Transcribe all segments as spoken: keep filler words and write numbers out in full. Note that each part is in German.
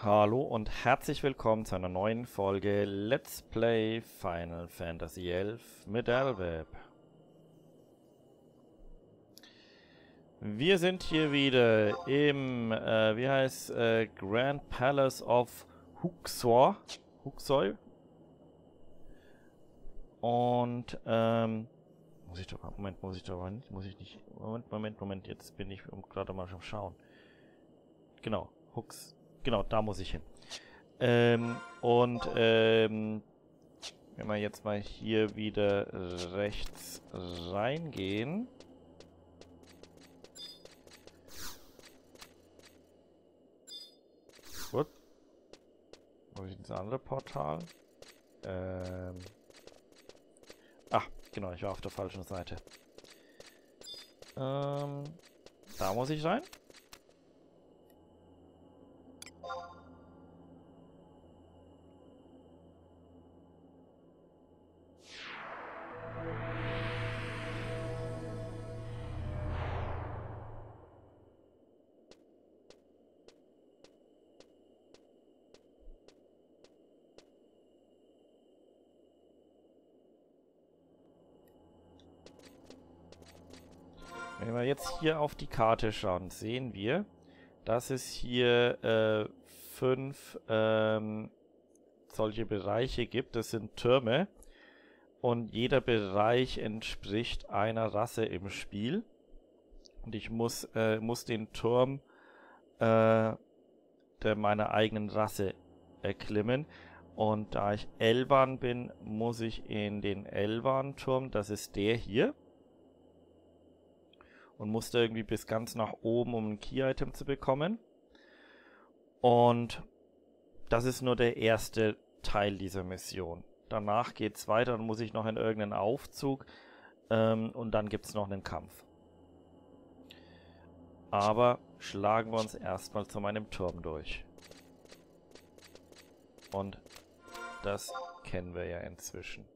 Hallo und herzlich willkommen zu einer neuen Folge Let's Play Final Fantasy elf mit Elweb. Wir sind hier wieder im, äh, wie heißt, äh, Grand Palace of Huxor. Huxoi. Und, ähm, muss ich doch, Moment, muss ich doch, muss ich nicht, Moment, Moment, Moment, jetzt bin ich gerade mal schon schauen. Genau, Hux. Genau, da muss ich hin. Ähm, und ähm, wenn wir jetzt mal hier wieder rechts reingehen. Gut. Muss ich ins andere Portal? Ähm. Ach, genau, ich war auf der falschen Seite. Ähm, da muss ich rein. Wenn wir jetzt hier auf die Karte schauen, sehen wir, dass es hier äh, fünf ähm, solche Bereiche gibt. Das sind Türme. Und jeder Bereich entspricht einer Rasse im Spiel. Und ich muss, äh, muss den Turm äh, der meiner eigenen Rasse erklimmen. Und da ich Elvan bin, muss ich in den Elvan-Turm. Das ist der hier. Und musste irgendwie bis ganz nach oben, um ein Key-Item zu bekommen. Und das ist nur der erste Teil dieser Mission. Danach geht es weiter, dann muss ich noch in irgendeinen Aufzug ähm, und dann gibt es noch einen Kampf. Aber schlagen wir uns erstmal zu meinem Turm durch. Und das kennen wir ja inzwischen.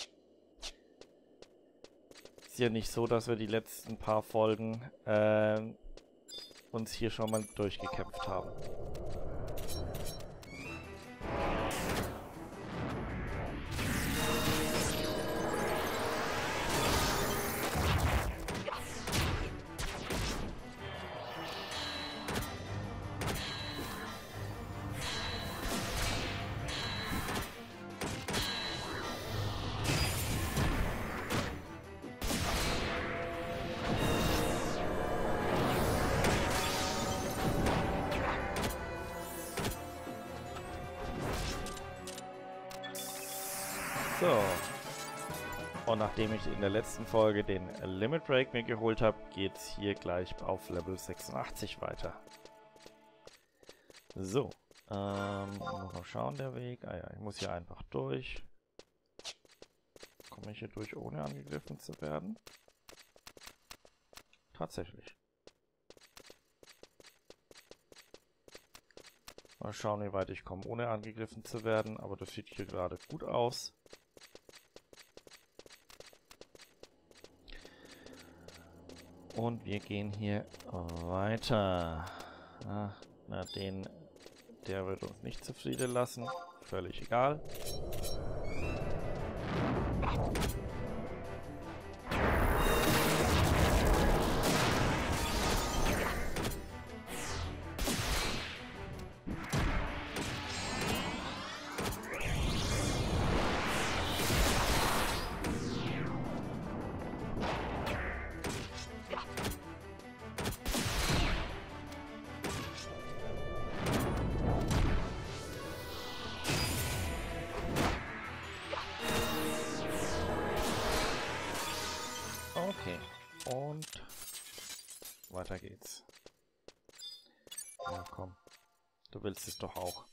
Ist ja nicht so, dass wir die letzten paar Folgen äh, uns hier schon mal durchgekämpft haben. So. Und nachdem ich in der letzten Folge den Limit Break mir geholt habe, geht es hier gleich auf Level sechsundachtzig weiter. So. Ähm, muss mal schauen, der Weg. Ah ja, ich muss hier einfach durch. Komme ich hier durch, ohne angegriffen zu werden? Tatsächlich. Mal schauen, wie weit ich komme, ohne angegriffen zu werden. Aber das sieht hier gerade gut aus. Und wir gehen hier weiter. Ah, na, den, der wird uns nicht zufrieden lassen. Völlig egal. Okay, und weiter geht's. Ja, komm. Du willst es doch auch.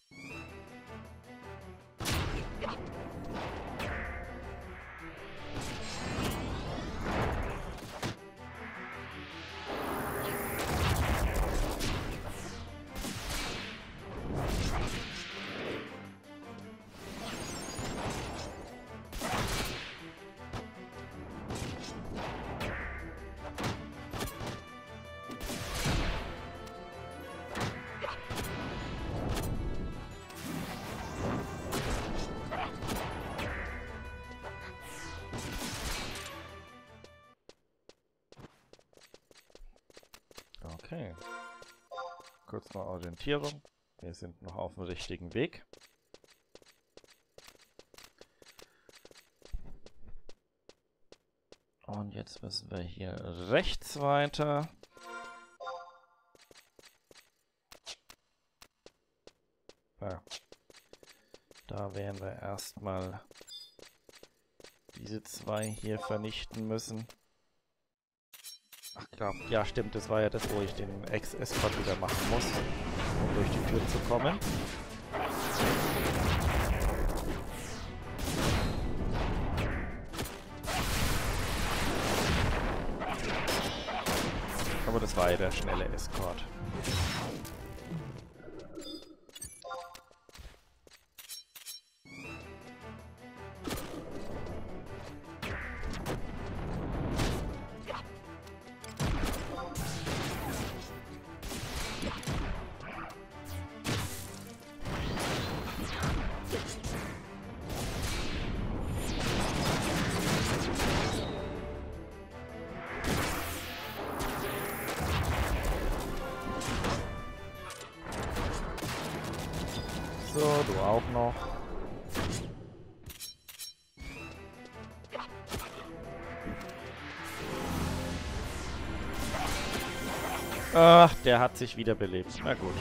Kurz mal Orientierung. Wir sind noch auf dem richtigen Weg. Und jetzt müssen wir hier rechts weiter. Ja. Da werden wir erstmal diese zwei hier vernichten müssen. Ach klar, ja stimmt, das war ja das, wo ich den Ex-Escort wieder machen muss, um durch die Tür zu kommen. Aber das war ja der schnelle Escort. So, du auch noch. Ach, der hat sich wiederbelebt. Na gut.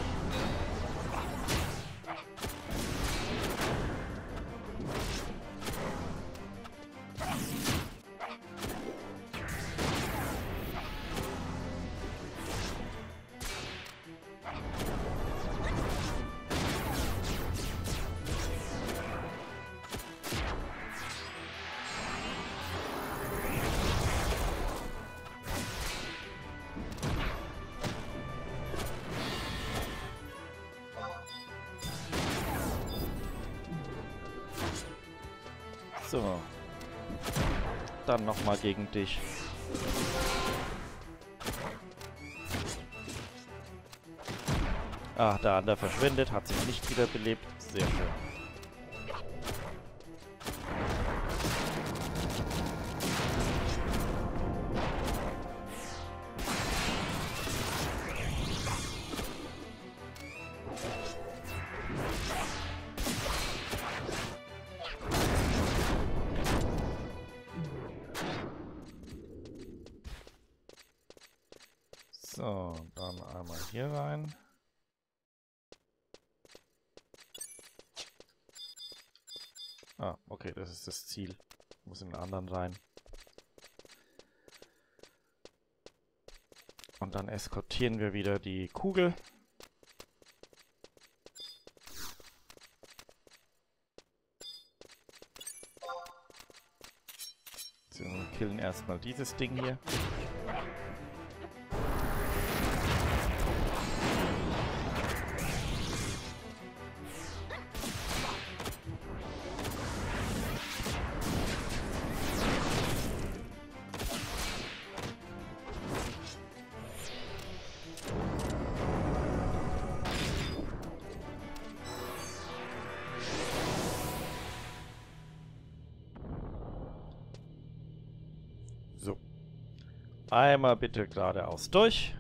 So. Dann nochmal gegen dich. Ah, der andere verschwindet, hat sich nicht wiederbelebt. Sehr schön. So, dann einmal hier rein. Ah, okay, das ist das Ziel. Ich muss in den anderen rein. Und dann eskortieren wir wieder die Kugel. So, wir killen erstmal dieses Ding hier. So. Einmal bitte geradeaus durch.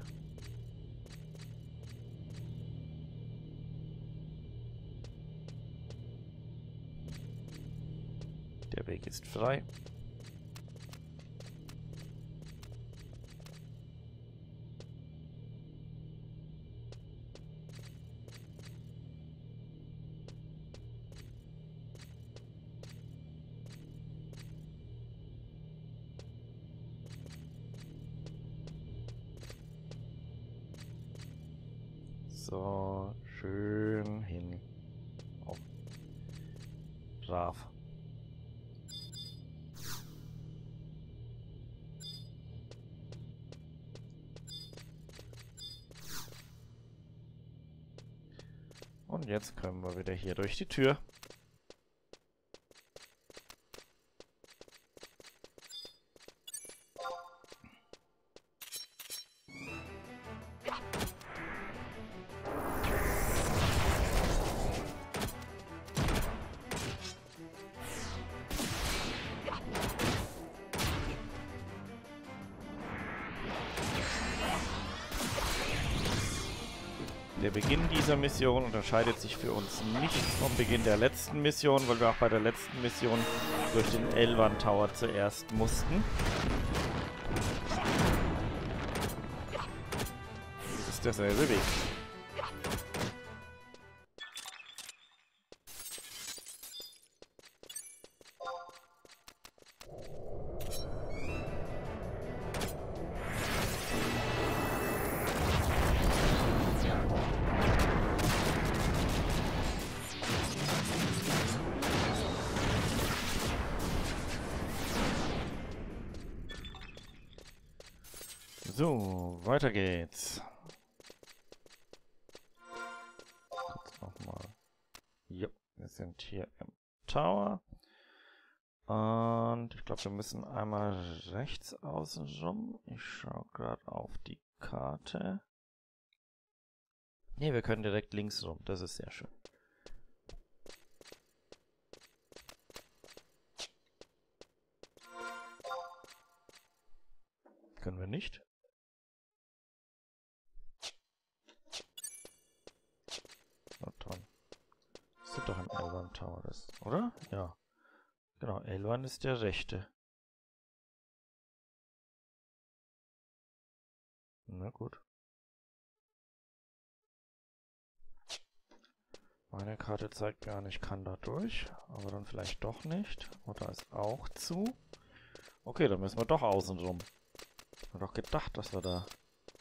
Der Weg ist frei. So, schön hin. Oh. Brav. Und jetzt können wir wieder hier durch die Tür. Der Beginn dieser Mission unterscheidet sich für uns nicht vom Beginn der letzten Mission, weil wir auch bei der letzten Mission durch den Elvan Tower zuerst mussten. Das ist derselbe Weg. So, weiter geht's. Kurz nochmal. Ja, wir sind hier im Tower. Und ich glaube, wir müssen einmal rechts außen rum. Ich schaue gerade auf die Karte. Ne, wir können direkt links rum. Das ist sehr schön. Können wir nicht. Na toll. Das sind doch im Elvan Tower, das, oder? Ja. Genau, Elvan ist der rechte. Na gut. Meine Karte zeigt gar nicht, kann da durch. Aber dann vielleicht doch nicht. Oder ist auch zu. Okay, dann müssen wir doch außen rum. Ich hab doch gedacht, dass wir da...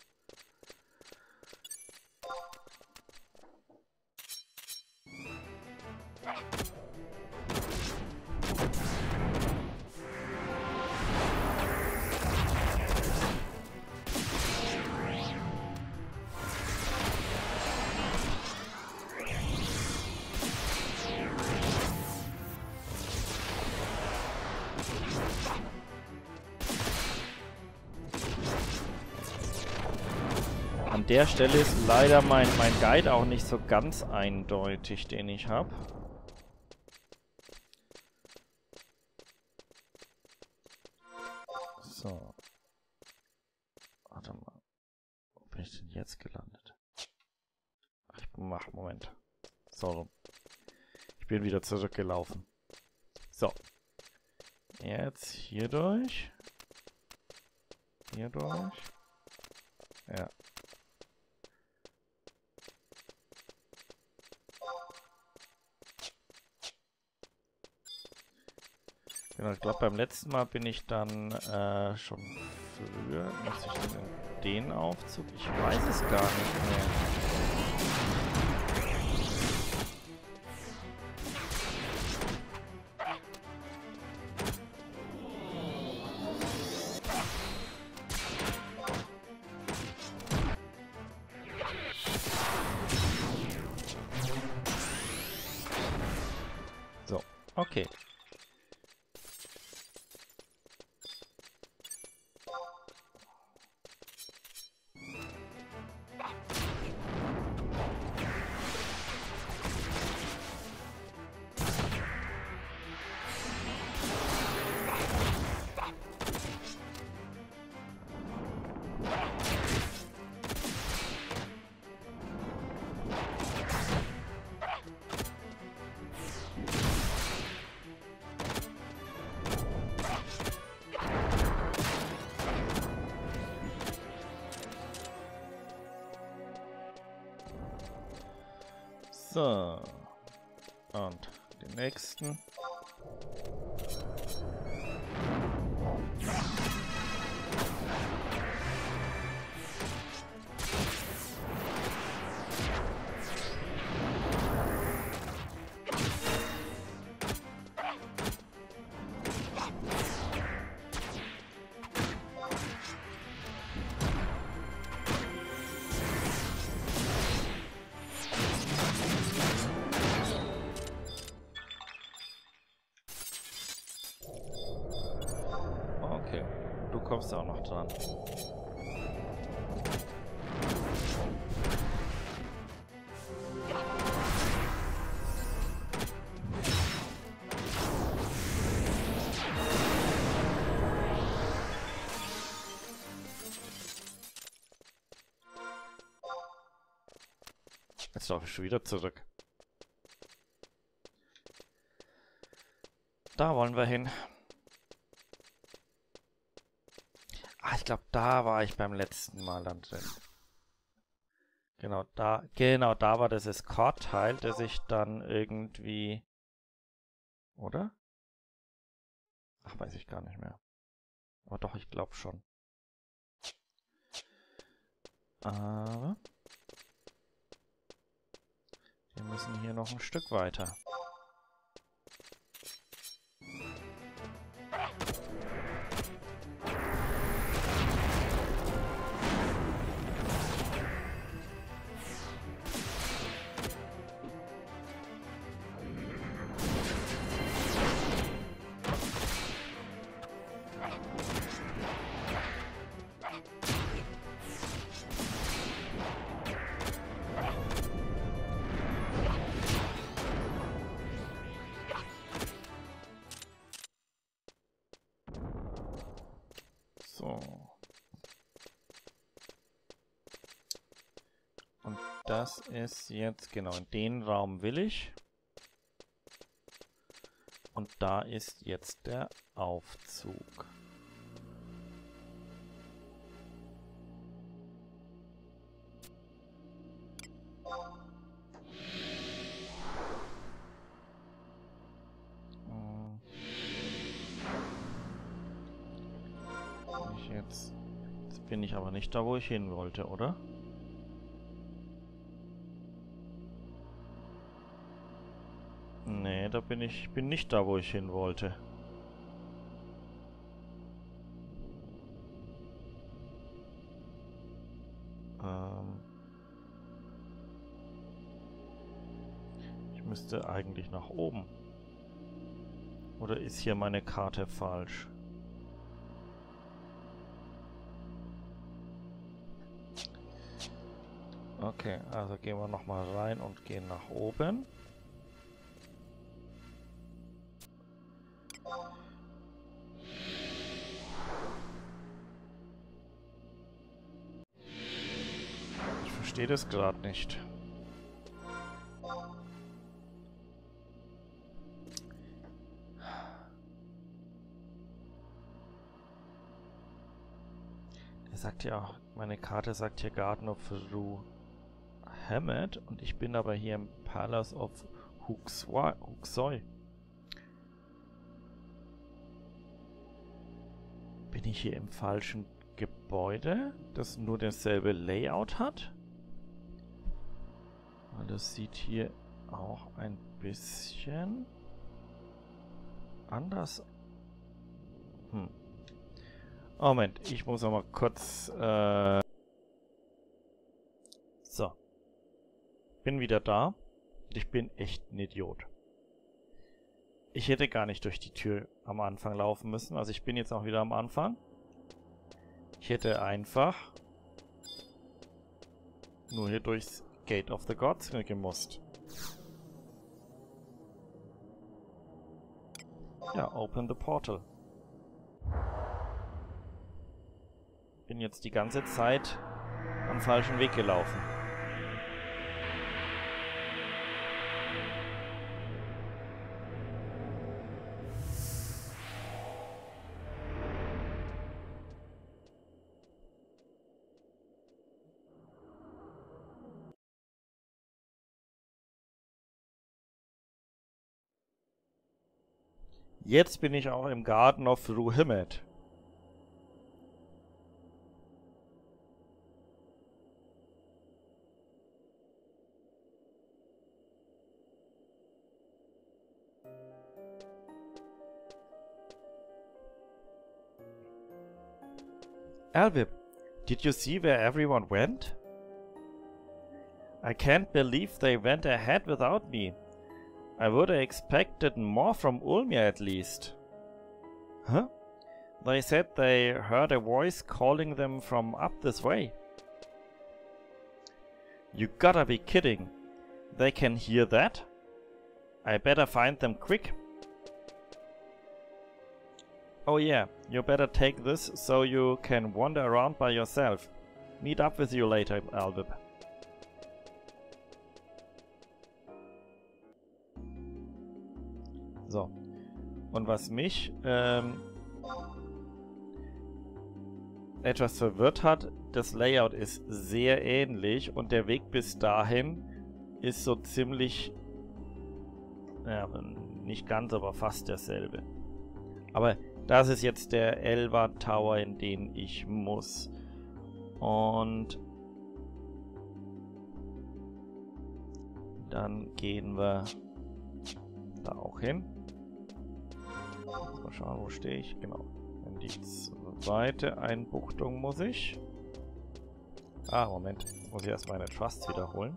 An der Stelle ist leider mein, mein Guide auch nicht so ganz eindeutig, den ich habe. So. Warte mal. Wo bin ich denn jetzt gelandet? Ach, ich mach, Moment. So. Ich bin wieder zurückgelaufen. So. Jetzt hier durch. Hier durch. Ja. Genau, ich glaube beim letzten Mal bin ich dann äh, schon früher. Muss ich denn in den Aufzug? Ich weiß es gar nicht mehr. So, okay. So. Und den nächsten. Okay, du kommst auch noch dran. Jetzt laufe ich schon wieder zurück. Da wollen wir hin. Ah, ich glaube, da war ich beim letzten Mal dann drin. Genau, da, genau, da war das Escort-Teil, das ich dann irgendwie... Oder? Ach, weiß ich gar nicht mehr. Aber doch, ich glaube schon. Aber... wir müssen hier noch ein Stück weiter. So. Und das ist jetzt, genau, in den Raum will ich. Und da ist jetzt der Aufzug. Hm. Ich jetzt, jetzt bin ich aber nicht da, wo ich hin wollte, oder? Nee, da bin ich bin nicht da, wo ich hin wollte. Ähm ich müsste eigentlich nach oben. Oder ist hier meine Karte falsch? Okay, also gehen wir nochmal rein und gehen nach oben. Ich verstehe das gerade nicht. Er sagt ja auch, meine Karte sagt hier Garden of Rue Hammett und ich bin aber hier im Palace of Huxoy. Bin ich hier im falschen Gebäude, das nur dasselbe Layout hat? Weil das sieht hier auch ein bisschen anders. Hm. Moment, ich muss noch mal kurz... Äh so. Bin wieder da. Ich bin echt ein Idiot. Ich hätte gar nicht durch die Tür am Anfang laufen müssen. Also ich bin jetzt auch wieder am Anfang. Ich hätte einfach nur hier durchs Gate of the Gods gemusst. Ja, open the portal. Bin jetzt die ganze Zeit am falschen Weg gelaufen. Jetzt bin ich auch im Garden of Rue Hammett. Alvib, did you see where everyone went? I can't believe they went ahead without me. I would have expected more from Ulmia at least. Huh? They said they heard a voice calling them from up this way. You gotta be kidding. They can hear that? I better find them quick. Oh yeah, you better take this so you can wander around by yourself. Meet up with you later, Alvib. So. Und was mich ähm, etwas verwirrt hat, das Layout ist sehr ähnlich und der Weg bis dahin ist so ziemlich, ja, nicht ganz, aber fast derselbe. Aber das ist jetzt der Elva Tower, in den ich muss. Und dann gehen wir da auch hin. Mal schauen, wo stehe ich? Genau. In die zweite Einbuchtung muss ich. Ah, Moment. Muss ich erst meine Trusts wiederholen.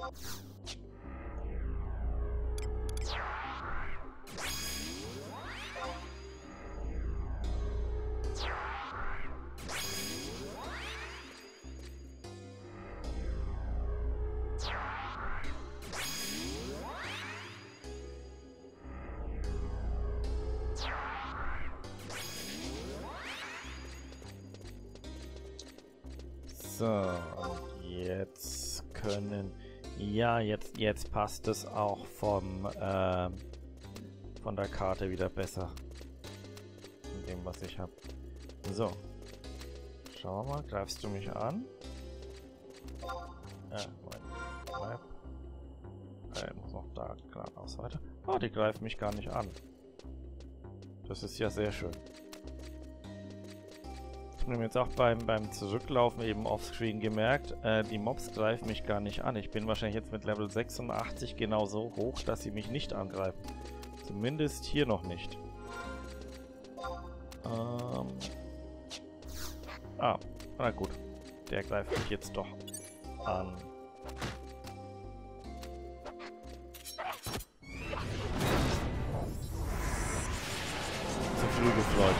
So, und jetzt können... Ja, jetzt, jetzt passt es auch vom, äh, von der Karte wieder besser. In dem, was ich habe. So. Schauen wir mal, greifst du mich an? Äh, mein Map. Äh, muss noch da geradeaus weiter. Oh, die greift mich gar nicht an. Das ist ja sehr schön. Ich habe mir jetzt auch beim, beim Zurücklaufen eben offscreen gemerkt, äh, die Mobs greifen mich gar nicht an. Ich bin wahrscheinlich jetzt mit Level sechsundachtzig genau so hoch, dass sie mich nicht angreifen. Zumindest hier noch nicht. Ähm. Ah, na gut. Der greift mich jetzt doch an. Zu früh gefreut.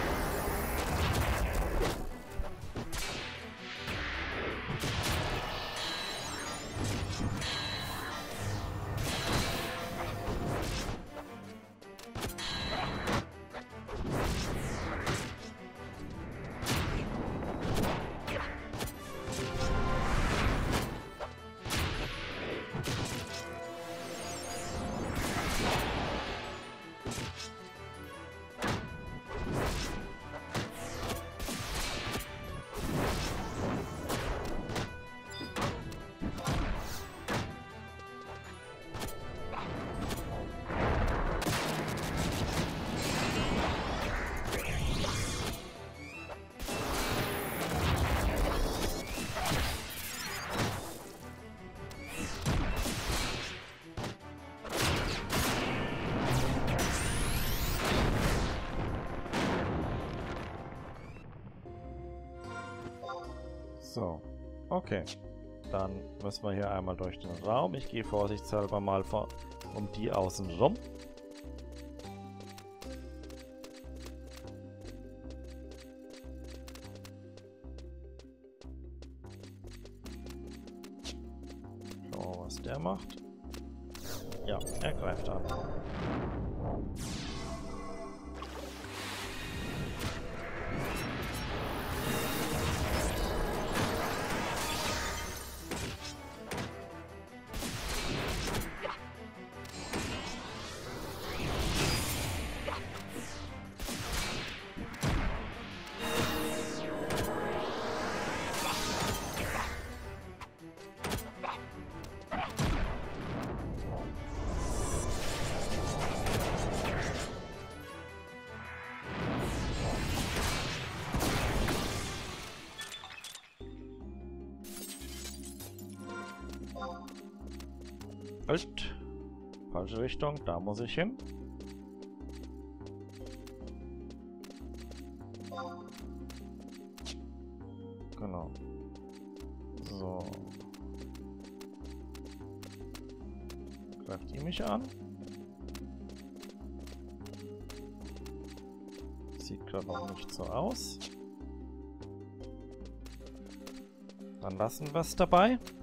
So, okay. Dann müssen wir hier einmal durch den Raum. Ich gehe vorsichtshalber mal vor, um die außen rum. Schauen wir, was der macht. Ja, er greift an. Halt. Falsche Richtung, da muss ich hin. Genau. So. Greift die mich an? Sieht gerade noch nicht so aus. Dann lassen wir es dabei.